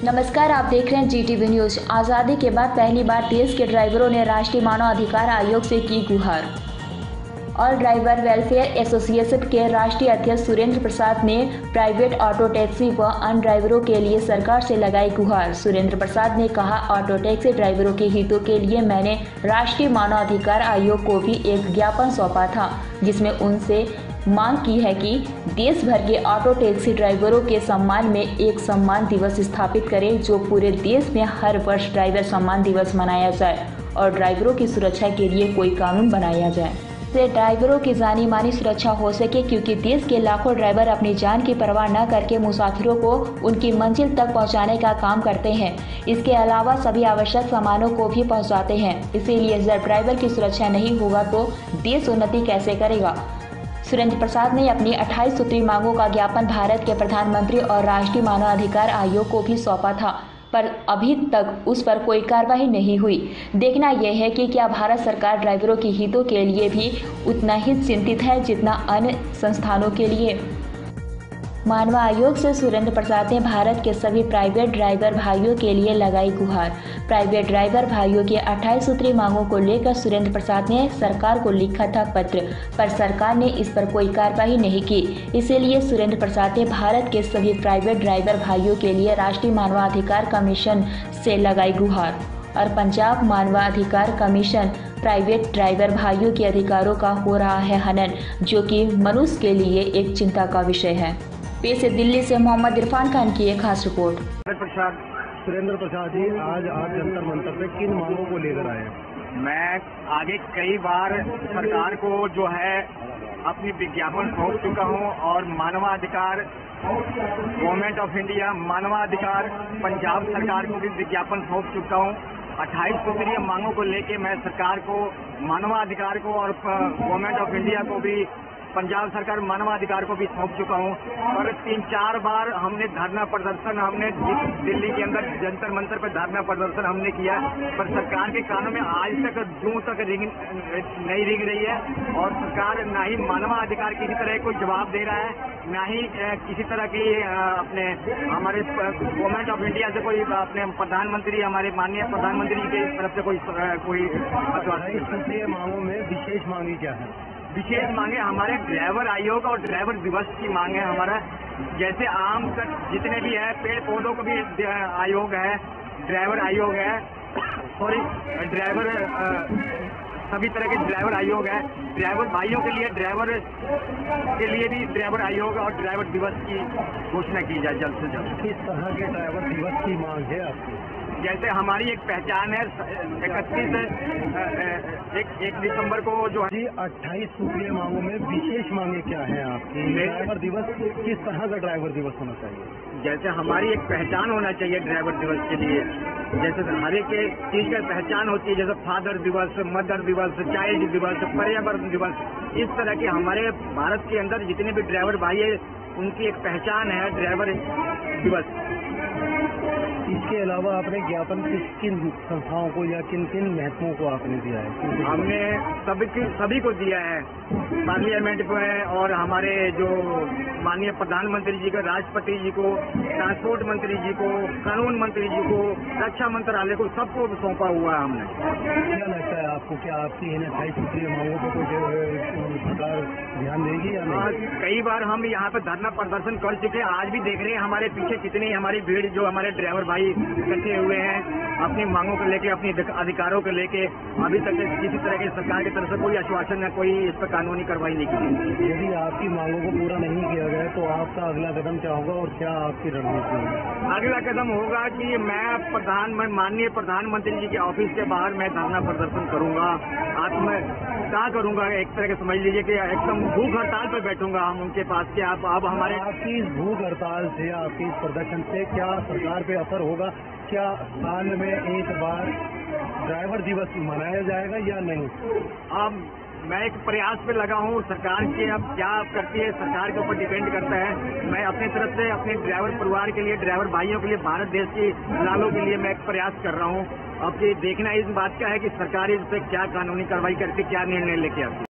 नमस्कार, आप देख रहे हैं GTV न्यूज। आज़ादी के बाद पहली बार देश के ड्राइवरों ने राष्ट्रीय मानव अधिकार आयोग से की गुहार। ऑल ड्राइवर वेलफेयर एसोसिएशन के राष्ट्रीय अध्यक्ष सुरेंद्र प्रसाद ने प्राइवेट ऑटो टैक्सी व अन्य ड्राइवरों के लिए सरकार से लगाई गुहार। सुरेंद्र प्रसाद ने कहा, ऑटो टैक्सी ड्राइवरों के हितों के लिए मैंने राष्ट्रीय मानव अधिकार आयोग को भी एक ज्ञापन सौंपा था, जिसमें उनसे मांग की है कि देश भर के ऑटो टैक्सी ड्राइवरों के सम्मान में एक सम्मान दिवस स्थापित करें, जो पूरे देश में हर वर्ष ड्राइवर सम्मान दिवस मनाया जाए और ड्राइवरों की सुरक्षा के लिए कोई कानून बनाया जाए, से ड्राइवरों की जानी मानी सुरक्षा हो सके, क्योंकि देश के लाखों ड्राइवर अपनी जान की परवाह न करके मुसाफिरों को उनकी मंजिल तक पहुंचाने का काम करते हैं। इसके अलावा सभी आवश्यक सामानों को भी पहुंचाते हैं। इसीलिए जब ड्राइवर की सुरक्षा नहीं होगा तो देश उन्नति कैसे करेगा। सुरेंद्र प्रसाद ने अपनी 28 सूत्री मांगों का ज्ञापन भारत के प्रधानमंत्री और राष्ट्रीय मानव अधिकार आयोग को भी सौंपा था, पर अभी तक उस पर कोई कार्रवाई नहीं हुई। देखना यह है कि क्या भारत सरकार ड्राइवरों के हितों के लिए भी उतना ही चिंतित है जितना अन्य संस्थानों के लिए। मानव आयोग से सुरेंद्र प्रसाद ने भारत के सभी प्राइवेट ड्राइवर भाइयों के लिए लगाई गुहार। प्राइवेट ड्राइवर भाइयों की 28 सूत्री मांगों को लेकर सुरेंद्र प्रसाद ने सरकार को लिखा था पत्र, पर सरकार ने इस पर कोई कार्रवाई नहीं की। इसीलिए सुरेंद्र प्रसाद ने भारत के सभी प्राइवेट ड्राइवर भाइयों के लिए राष्ट्रीय मानवाधिकार कमीशन से लगाई गुहार। और पंजाब मानवाधिकार कमीशन प्राइवेट ड्राइवर भाइयों के अधिकारों का हो रहा है हनन, जो कि मनुष्य के लिए एक चिंता का विषय है। पेश है दिल्ली से मोहम्मद इरफान खान की एक खास रिपोर्ट। सुरेंद्र प्रसाद जी, आज आप जंतर मंतर पे किन मांगों को लेकर आए? मैं आगे कई बार सरकार को जो है अपनी विज्ञापन सौंप चुका हूं और मानवाधिकार गवर्नमेंट ऑफ इंडिया, मानवाधिकार पंजाब सरकार को भी विज्ञापन सौंप चुका हूं। 28 सूत्रीय मांगों को लेके मैं सरकार को, मानवाधिकार को और गवर्नमेंट ऑफ इंडिया को भी, पंजाब सरकार मानवाधिकार को भी सौंप चुका हूं। और 3-4 बार हमने धरना प्रदर्शन, हमने दिल्ली के अंदर जंतर मंतर पर धरना प्रदर्शन हमने किया, पर सरकार के कानों में आज तक जूं तक नहीं रिंग रही है। और सरकार ना ही मानवाधिकार किसी तरह कोई जवाब दे रहा है, ना ही किसी तरह की अपने हमारे गवर्नमेंट ऑफ इंडिया से कोई, अपने प्रधानमंत्री, हमारे माननीय प्रधानमंत्री की तरफ से कोई मांगों में विशेष मांगी क्या है? विशेष मांगे हमारे ड्राइवर आयोग और ड्राइवर दिवस की मांग है। हमारा जैसे आम जितने भी है, पेड़ पौधों का भी आयोग है, ड्राइवर आयोग है, सॉरी ड्राइवर सभी तरह के ड्राइवर आयोग है। ड्राइवर भाइयों के लिए, ड्राइवर के लिए भी ड्राइवर आयोग और ड्राइवर दिवस की घोषणा की जाए जल्द से जल्द। किस तरह के ड्राइवर दिवस की मांग है आपकी? जैसे हमारी एक पहचान है, 1 दिसंबर को जो है 28 सूत्रीय मांगों में विशेष मांगे क्या है आपकी? ड्राइवर दिवस किस तरह का ड्राइवर दिवस होना चाहिए? जैसे हमारी एक पहचान होना चाहिए ड्राइवर दिवस के लिए, जैसे हर एक चीज का पहचान होती है, जैसे फादर दिवस, मदर दिवस, चाइल्ड दिवस, पर्यावरण दिवस, इस तरह के हमारे भारत के अंदर जितने भी ड्राइवर भाई है उनकी एक पहचान है ड्राइवर दिवस। इसके अलावा आपने ज्ञापन किन संस्थाओं को या किन किन महत्वों को आपने दिया है? हमने सभी को दिया है, पार्लियामेंट को है, और हमारे जो माननीय प्रधानमंत्री जी को, राष्ट्रपति जी को, ट्रांसपोर्ट मंत्री जी को, कानून मंत्री जी को, रक्षा मंत्रालय को, सबको सौंपा हुआ है हमने। क्या लगता है आपको, क्या आपकी इन 28 सूत्रीय मांगों को कोई सरकार ध्यान देगी या नहीं? कई बार हम यहाँ पे धरना प्रदर्शन कर चुके हैं, आज भी देख रहे हैं हमारे पीछे कितनी हमारी भीड़, जो हमारे ड्राइवर भाई इकट्ठे हुए हैं अपनी मांगों को लेके, अपनी अधिकारों को लेके। अभी तक किसी तरह की सरकार की तरफ से कोई आश्वासन है, कोई इस पर कानूनी कार्रवाई नहीं की। यदि आपकी मांगों को पूरा नहीं किया गया तो आपका अगला कदम क्या होगा और क्या आपकी रणनीति होगी? अगला कदम होगा कि मैं माननीय प्रधानमंत्री जी के ऑफिस के बाहर मैं धरना प्रदर्शन करूंगा। आज मैं क्या करूंगा, एक तरह के समझ लीजिए कि एकदम भूख हड़ताल पर बैठूंगा हम उनके पास कि आप अब हमारे। आपकी इस भूख हड़ताल से, आपकी इस प्रदर्शन से क्या सरकार पे असर होगा? क्या साल में एक बार ड्राइवर दिवस मनाया जाएगा या नहीं? अब मैं एक प्रयास पे लगा हूँ, सरकार के अब क्या करती है सरकार के ऊपर डिपेंड करता है। मैं अपनी तरफ से अपने ड्राइवर परिवार के लिए, ड्राइवर भाइयों के लिए, भारत देश की लालों के लिए मैं एक प्रयास कर रहा हूँ। अब देखना इस बात का है कि सरकार इस पे क्या कानूनी कार्रवाई करके क्या निर्णय लेके आती है।